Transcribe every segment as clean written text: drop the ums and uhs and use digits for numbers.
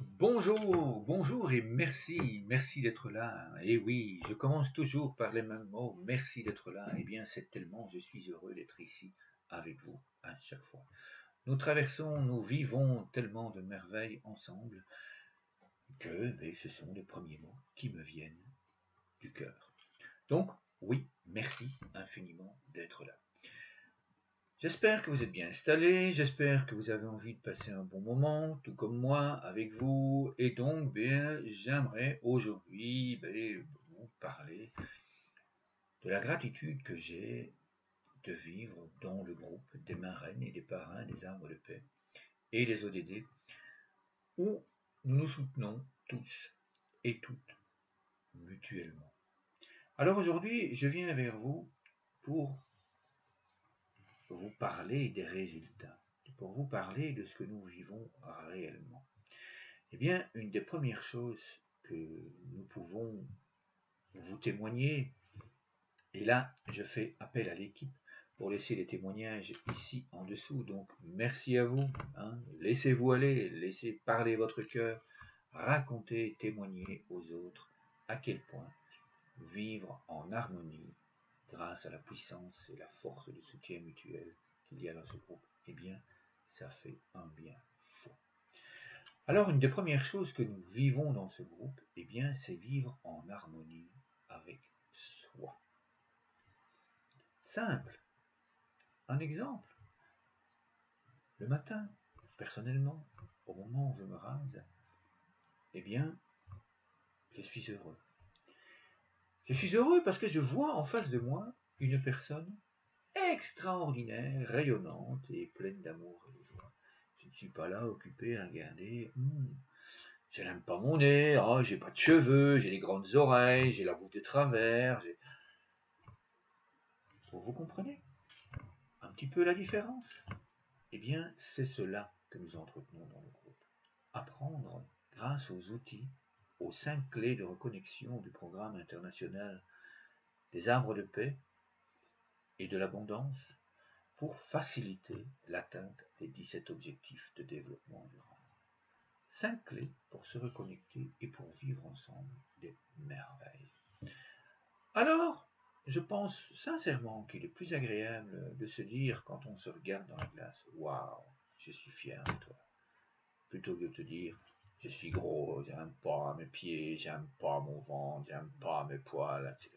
Bonjour, bonjour et merci d'être là. Et oui, je commence toujours par les mêmes mots, merci d'être là. Eh bien, c'est tellement, je suis heureux d'être ici avec vous à chaque fois. Nous vivons tellement de merveilles ensemble que ce sont les premiers mots qui me viennent du cœur. Donc, oui, merci infiniment d'être là. J'espère que vous êtes bien installés, j'espère que vous avez envie de passer un bon moment, tout comme moi, avec vous, et donc, j'aimerais aujourd'hui vous parler de la gratitude que j'ai de vivre dans le groupe des marraines et des parrains des arbres de paix et des ODD, où nous nous soutenons tous et toutes mutuellement. Alors aujourd'hui, je viens vers vous pour vous parler des résultats, pour vous parler de ce que nous vivons réellement. Eh bien, une des premières choses que nous pouvons vous témoigner, et là, je fais appel à l'équipe pour laisser les témoignages ici en dessous. Donc, merci à vous. Laissez-vous aller, laissez parler votre cœur, racontez, témoignez aux autres à quel point vivre en harmonie grâce à la puissance et la force de soutien mutuel qu'il y a dans ce groupe, eh bien, ça fait un bien fou. Alors, une des premières choses que nous vivons dans ce groupe, eh bien, c'est vivre en harmonie avec soi. Simple. Un exemple. Le matin, personnellement, au moment où je me rase, eh bien, je suis heureux. Je suis heureux parce que je vois en face de moi une personne extraordinaire, rayonnante et pleine d'amour et de joie. Je ne suis pas là occupé à regarder. Je n'aime pas mon nez, j'ai pas de cheveux, j'ai des grandes oreilles, j'ai la bouche de travers. Vous comprenez un petit peu la différence? Eh bien, c'est cela que nous entretenons dans le groupe. Apprendre, grâce aux outils, aux 5 clés de reconnexion du programme international des arbres de paix et de l'abondance, pour faciliter l'atteinte des 17 objectifs de développement durable. 5 clés pour se reconnecter et pour vivre ensemble des merveilles. Alors, je pense sincèrement qu'il est plus agréable de se dire quand on se regarde dans la glace, waouh, je suis fier de toi, plutôt que de te dire, je suis gros, j'aime pas mes pieds, j'aime pas mon ventre, j'aime pas mes poils, etc.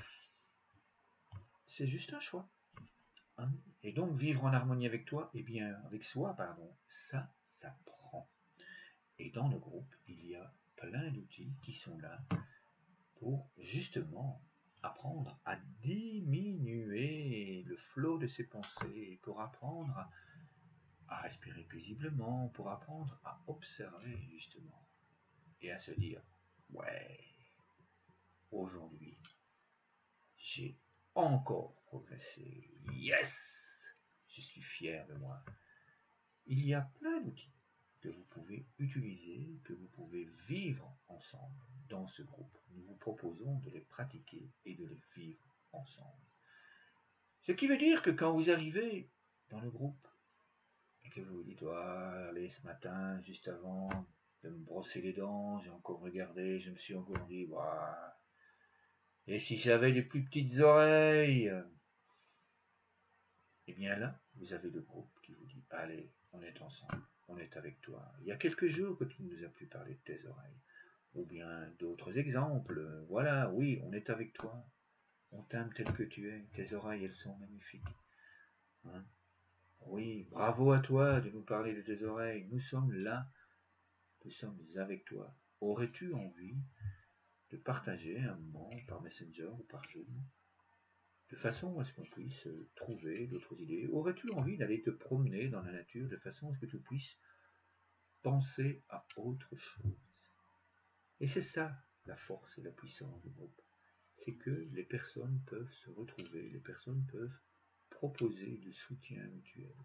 C'est juste un choix. Et donc vivre en harmonie avec toi, avec soi, ça s'apprend. Et dans le groupe, il y a plein d'outils qui sont là pour justement apprendre à diminuer le flot de ses pensées, pour apprendre à respirer paisiblement, pour apprendre à observer justement et à se dire, ouais, aujourd'hui, j'ai encore progressé. Yes, je suis fier de moi. Il y a plein d'outils que vous pouvez utiliser, que vous pouvez vivre ensemble dans ce groupe. Nous vous proposons de les pratiquer et de les vivre ensemble. Ce qui veut dire que quand vous arrivez dans le groupe et que vous vous dites, allez, ce matin, juste avant de me brosser les dents, j'ai encore regardé, je me suis encore dit, et si j'avais les plus petites oreilles? Et bien là, vous avez le groupe qui vous dit, allez, on est ensemble, on est avec toi. Il y a quelques jours que tu ne nous as plus parlé de tes oreilles. Ou bien d'autres exemples. Voilà, oui, on est avec toi. On t'aime tel que tu es. Tes oreilles, elles sont magnifiques. Oui, bravo à toi de nous parler de tes oreilles. Nous sommes là. Nous sommes avec toi. Aurais-tu envie de partager un moment par Messenger ou par Zoom, de façon à ce qu'on puisse trouver d'autres idées? Aurais-tu envie d'aller te promener dans la nature de façon à ce que tu puisses penser à autre chose? Et c'est ça la force et la puissance du groupe. C'est que les personnes peuvent se retrouver, les personnes peuvent proposer du soutien mutuel.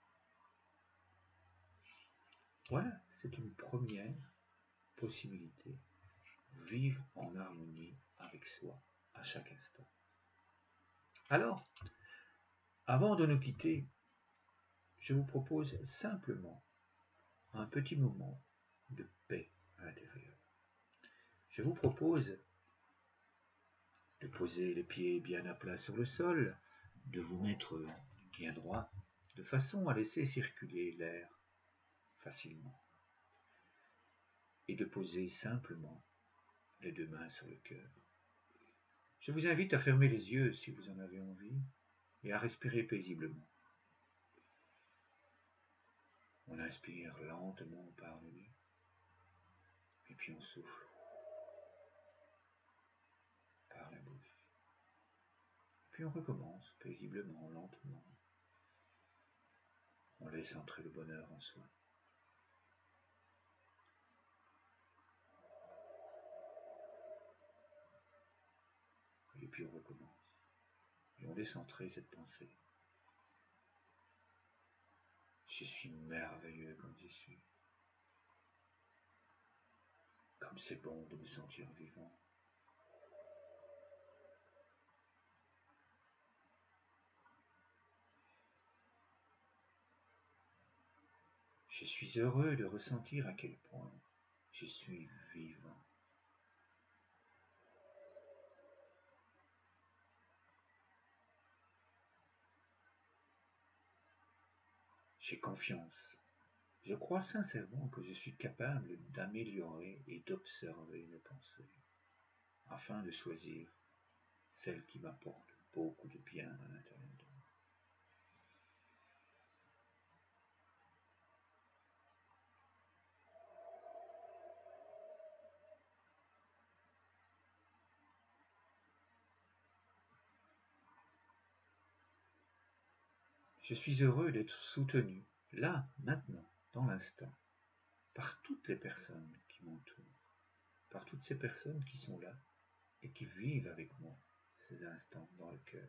Voilà, c'est une première possibilité. Vivre en harmonie avec soi à chaque instant. Alors, avant de nous quitter, je vous propose simplement un petit moment de paix à l'intérieur. Je vous propose de poser les pieds bien à plat sur le sol, de vous mettre bien droit, de façon à laisser circuler l'air facilement, et de poser simplement les deux mains sur le cœur. Je vous invite à fermer les yeux si vous en avez envie et à respirer paisiblement. On inspire lentement par le nez, et puis on souffle par la bouche. Puis on recommence paisiblement, lentement. On laisse entrer le bonheur en soi. Et puis on recommence. Et on laisse entrer cette pensée. Je suis merveilleux comme je suis. Comme c'est bon de me sentir vivant. Je suis heureux de ressentir à quel point je suis vivant. J'ai confiance. Je crois sincèrement que je suis capable d'améliorer et d'observer mes pensées, afin de choisir celles qui m'apportent beaucoup de bien à l'intérieur de moi. Je suis heureux d'être soutenu, là, maintenant, dans l'instant, par toutes les personnes qui m'entourent, par toutes ces personnes qui sont là et qui vivent avec moi ces instants dans le cœur.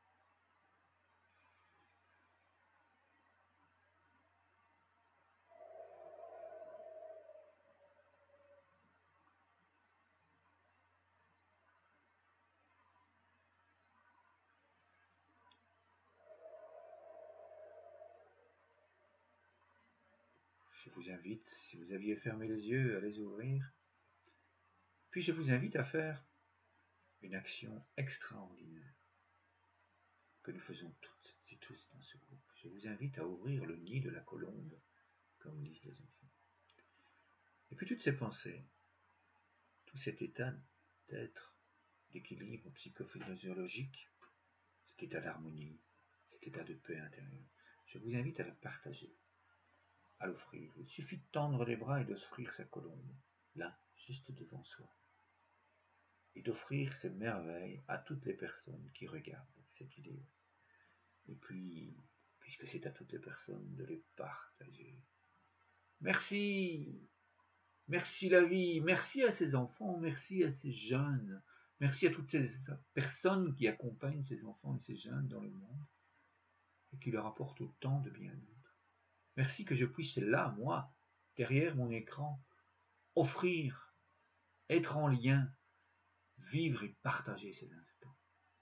Je vous invite, si vous aviez fermé les yeux, à les ouvrir. Puis je vous invite à faire une action extraordinaire que nous faisons toutes et tous dans ce groupe. Je vous invite à ouvrir le nid de la colombe, comme disent les enfants. Et puis toutes ces pensées, tout cet état d'être, d'équilibre psychophysiologique, cet état d'harmonie, cet état de paix intérieure, je vous invite à le partager, à l'offrir. Il suffit de tendre les bras et d'offrir sa colombe, là, juste devant soi. Et d'offrir ces merveilles à toutes les personnes qui regardent cette vidéo. Et puis, puisque c'est à toutes les personnes, de les partager. Merci! Merci la vie, merci à ces enfants, merci à ces jeunes, merci à toutes ces personnes qui accompagnent ces enfants et ces jeunes dans le monde et qui leur apportent autant de bien-être. Merci que je puisse là, moi, derrière mon écran, offrir, être en lien, vivre et partager ces instants.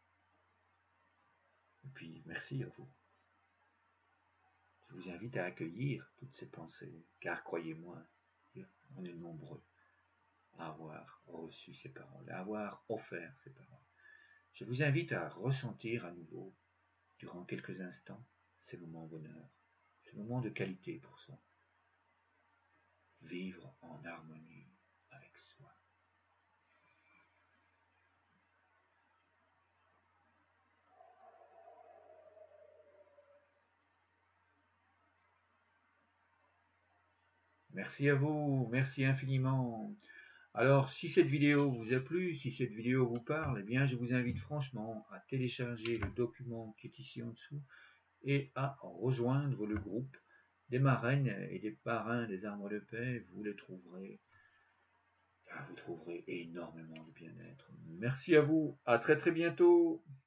Et puis, merci à vous. Je vous invite à accueillir toutes ces pensées, car croyez-moi, on est nombreux à avoir reçu ces paroles, à avoir offert ces paroles. Je vous invite à ressentir à nouveau, durant quelques instants, ces moments bonheur, ces moments de qualité pour soi. Vivre en harmonie avec soi. Merci à vous, merci infiniment. Alors, si cette vidéo vous a plu, si cette vidéo vous parle, eh bien, je vous invite franchement à télécharger le document qui est ici en dessous et à rejoindre le groupe des marraines et des parrains des arbres de paix. Vous les trouverez, vous trouverez énormément de bien-être. Merci à vous, à très très bientôt.